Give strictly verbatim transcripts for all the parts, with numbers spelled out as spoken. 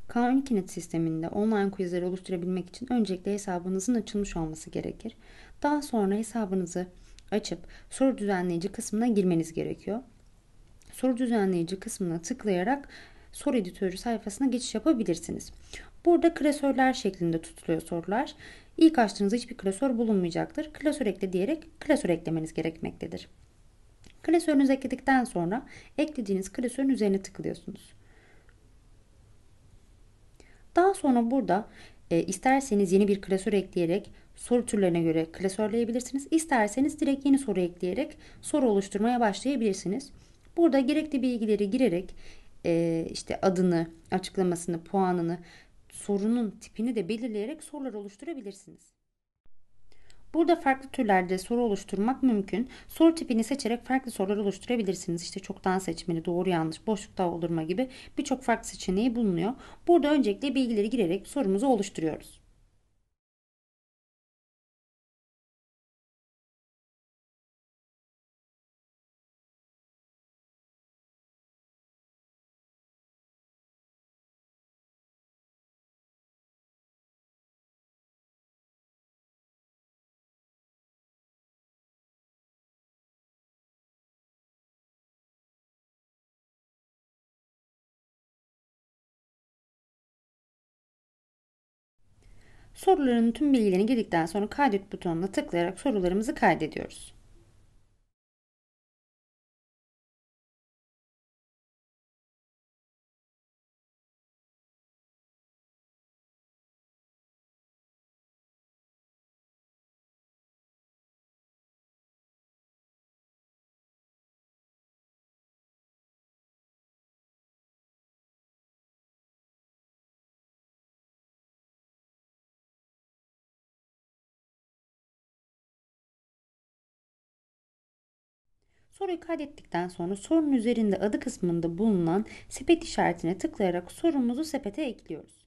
K on iki Net sisteminde online quizleri oluşturabilmek için öncelikle hesabınızın açılmış olması gerekir. Daha sonra hesabınızı açıp soru düzenleyici kısmına girmeniz gerekiyor. Soru düzenleyici kısmına tıklayarak soru editörü sayfasına geçiş yapabilirsiniz. Burada klasörler şeklinde tutuluyor sorular. İlk açtığınızda hiçbir klasör bulunmayacaktır. Klasör ekle diyerek klasör eklemeniz gerekmektedir. Klasörünüzü ekledikten sonra eklediğiniz klasörün üzerine tıklıyorsunuz. Daha sonra burada e, isterseniz yeni bir klasör ekleyerek soru türlerine göre klasörleyebilirsiniz. İsterseniz direkt yeni soru ekleyerek soru oluşturmaya başlayabilirsiniz. Burada gerekli bilgileri girerek e, işte adını, açıklamasını, puanını, sorunun tipini de belirleyerek sorular oluşturabilirsiniz. Burada farklı türlerde soru oluşturmak mümkün. Soru tipini seçerek farklı sorular oluşturabilirsiniz. İşte çoktan seçmeli, doğru yanlış, boşlukta doldurma gibi birçok farklı seçeneği bulunuyor. Burada öncelikle bilgileri girerek sorumuzu oluşturuyoruz. Soruların tüm bilgilerini girdikten sonra kaydet butonuna tıklayarak sorularımızı kaydediyoruz. Soruyu kaydettikten sonra sorunun üzerinde adı kısmında bulunan sepet işaretine tıklayarak sorumuzu sepete ekliyoruz.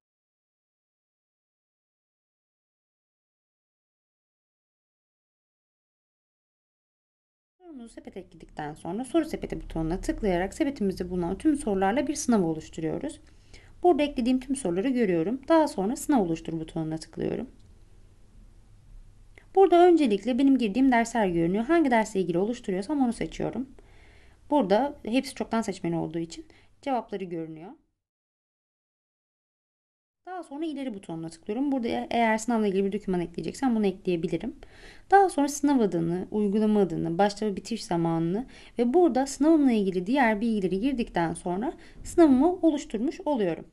Sorumuzu sepete ekledikten sonra soru sepeti butonuna tıklayarak sepetimizde bulunan tüm sorularla bir sınav oluşturuyoruz. Burada eklediğim tüm soruları görüyorum. Daha sonra sınav oluştur butonuna tıklıyorum. Burada öncelikle benim girdiğim dersler görünüyor. Hangi dersle ilgili oluşturuyorsam onu seçiyorum. Burada hepsi çoktan seçmeli olduğu için cevapları görünüyor. Daha sonra ileri butonuna tıklıyorum. Burada eğer sınavla ilgili bir doküman ekleyeceksem bunu ekleyebilirim. Daha sonra sınav adını, uygulama adını, başlama ve bitiş zamanını ve burada sınavımla ilgili diğer bilgileri girdikten sonra sınavımı oluşturmuş oluyorum.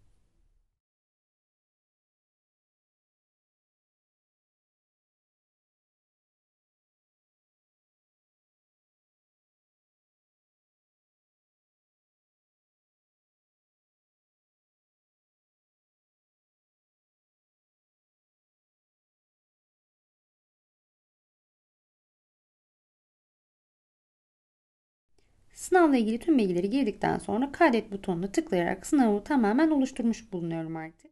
Sınavla ilgili tüm bilgileri girdikten sonra kaydet butonuna tıklayarak sınavı tamamen oluşturmuş bulunuyorum artık.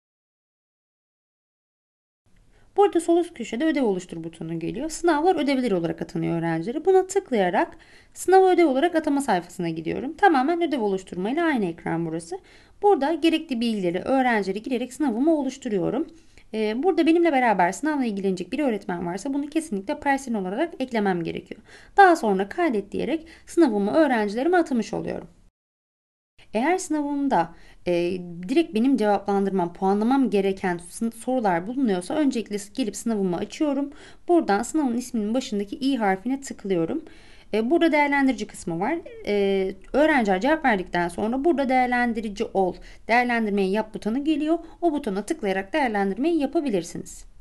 Burada sol üst köşede ödev oluştur butonu geliyor. Sınavlar ödevleri olarak atanıyor öğrencilere. Buna tıklayarak sınavı ödev olarak atama sayfasına gidiyorum. Tamamen ödev oluşturmayla aynı ekran burası. Burada gerekli bilgileri öğrencilere girerek sınavımı oluşturuyorum. Ee, burada benimle beraber sınavla ilgilenecek bir öğretmen varsa bunu kesinlikle personel olarak eklemem gerekiyor. Daha sonra kaydet diyerek sınavımı öğrencilerime atamış oluyorum. Eğer sınavımda e, direkt benim cevaplandırmam, puanlamam gereken sorular bulunuyorsa öncelikle gelip sınavımı açıyorum. Buradan sınavın isminin başındaki i harfine tıklıyorum. E, burada değerlendirici kısmı var. E, öğrenciler cevap verdikten sonra burada değerlendirici ol, değerlendirmeyi yap butonu geliyor. O butona tıklayarak değerlendirmeyi yapabilirsiniz.